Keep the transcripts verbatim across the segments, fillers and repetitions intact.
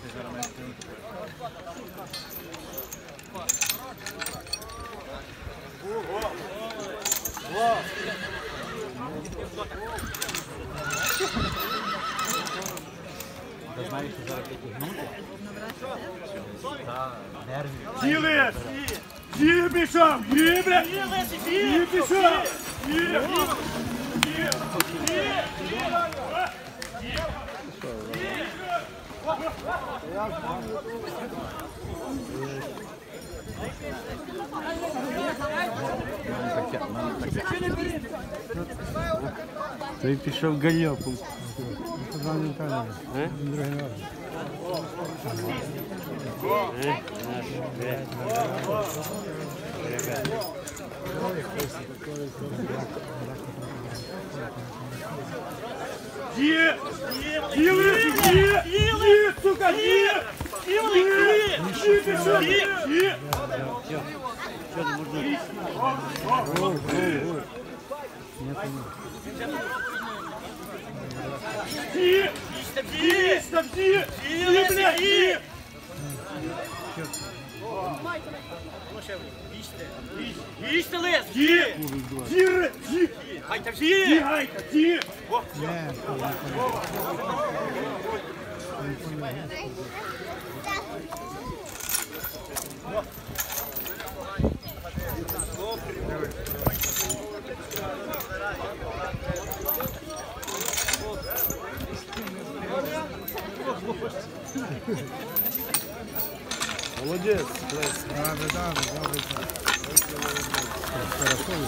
Ти знаєш, що зараз підігнути? Сіли! Сіли пішов! Сіли, бля! Сіли пішов! Сіли! Той пішов гальопом. Є! Сіли! Є! Є, сука! Є! Сіли! Є пішов! Є! Є! Є! Є! Є, бля! Є! Їжте лес! Є! Є! Є! Гайта Є! всі! Гайка! Є! Молодець, Лесь. Добре, добре, добре. Хорошо.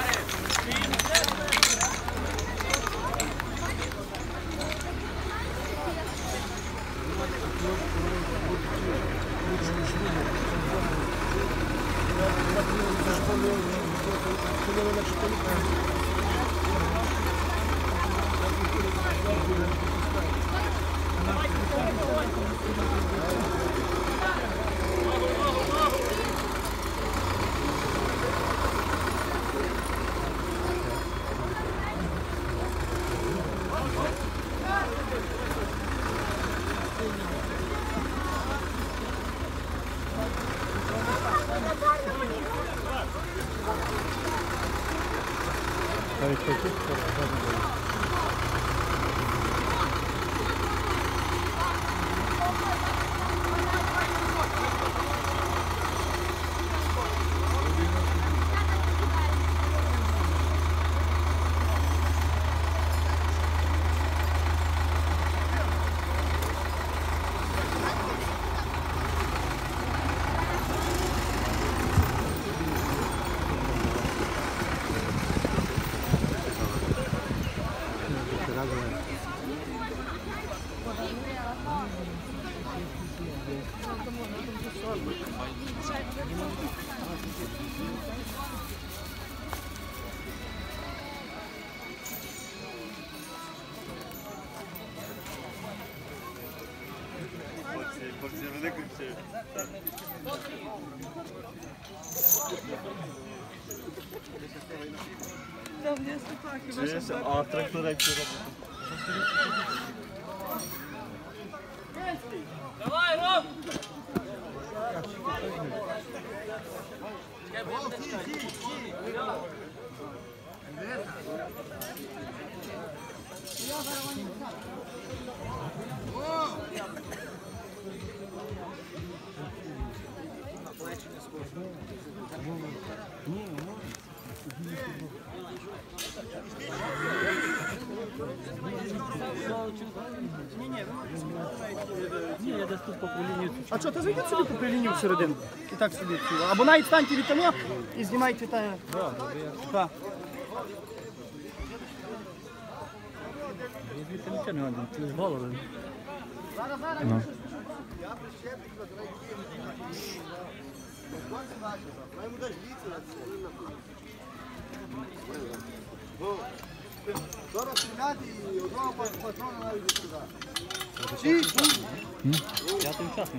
А трактор як Давай, Ром! Ні, я десь тут по лінію. А що, то зайдіть собі по лінію всередину. І так сидіть. Або навіть станьте від того і знімайте та... Так. Я звідти нічого не гадаю, ти з голови. Ну. Зараз стріляти і одного патрона навіть сюди. П'ятий учасник.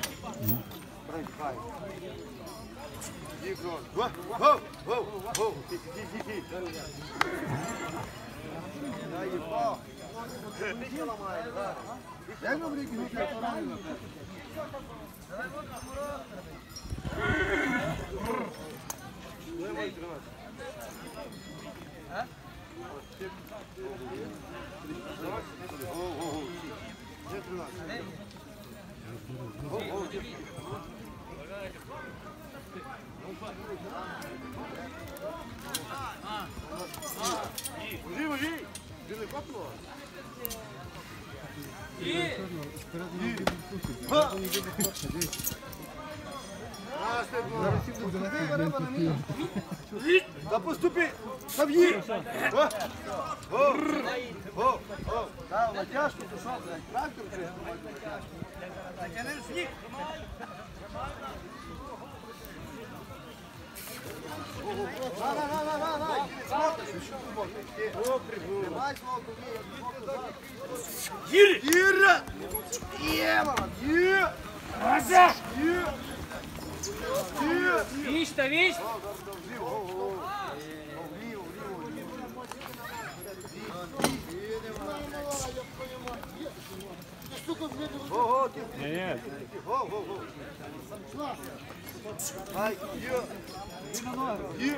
Гоу, гоу, гоу, гоу, ті-ті-ті-ті. Дай їбав. Ти ламає, так. Як ви будете гнути поранено? Живо, живо! Живо, попло! Та поступи! Сав'ї! О! О! О! Та, натяжку, то що, блядь, трактор треба натяжку. Затягни сніг! На, на, на, на, на, на! Смотриш, що ти смотриш? Тримай свого кумі! Гири! Іра! Є, мама! Є! Ася! Є! Є! Віч та віч. Ого, Ні, ні. го-го-го. Ай, є. Є.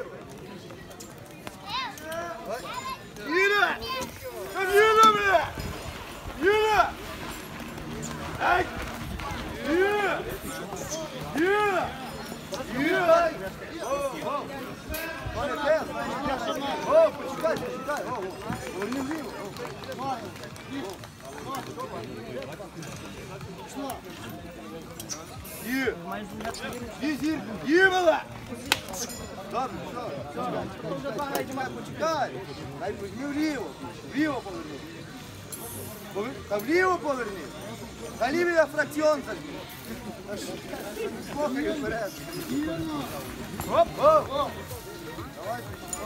Ай. Іра! Там Юра, бля! Юра! Ай! Юра! Юра! Іра! О, пане Тес, о, почекай, почекай, о, о, поверни вліво. Є! Є, зір! Є, мала! Добре, все, все. Хто вже два навіть немає, почекай. Дай візьми вліво, вліво поверни. Повер- Та вліво поверни. Та лівий я фракціон зажми. Слухай вперед. Оп, оп, оп. Давай.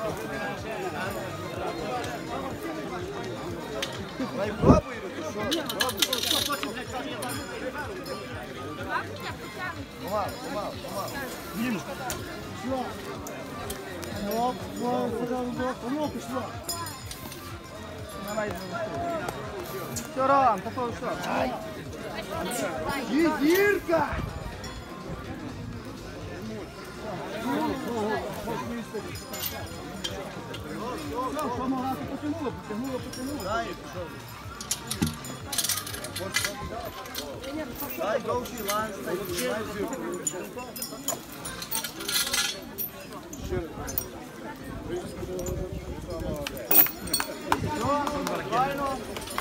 Дай пробуй, ти що? Пробуй. Помалу, помалу, помалу. Все, Ром, такого що? Є, Зірка! Що, нога потягнула, потягнула, потягнула. Дай, дай довший ланц, дай правильно.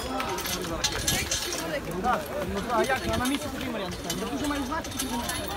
Так, ну, а як, а на місці такий варіант стане? Я дуже маю знати, що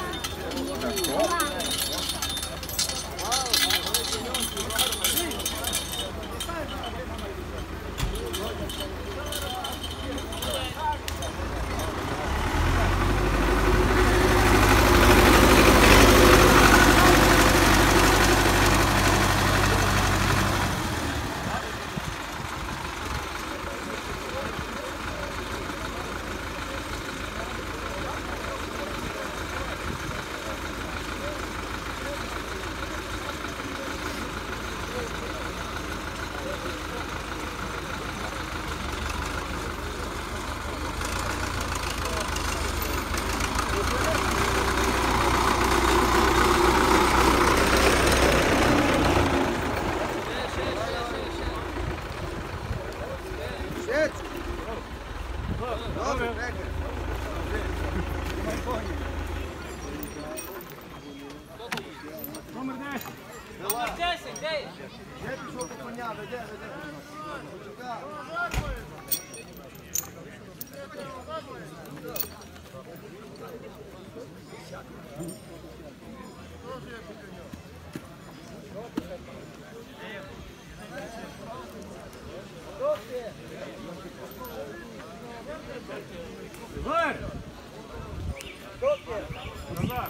Добре, трекер. Номер десять! Номер десять, де? Де пішов до коня, веде, веде. Почекай. Назар! Назар!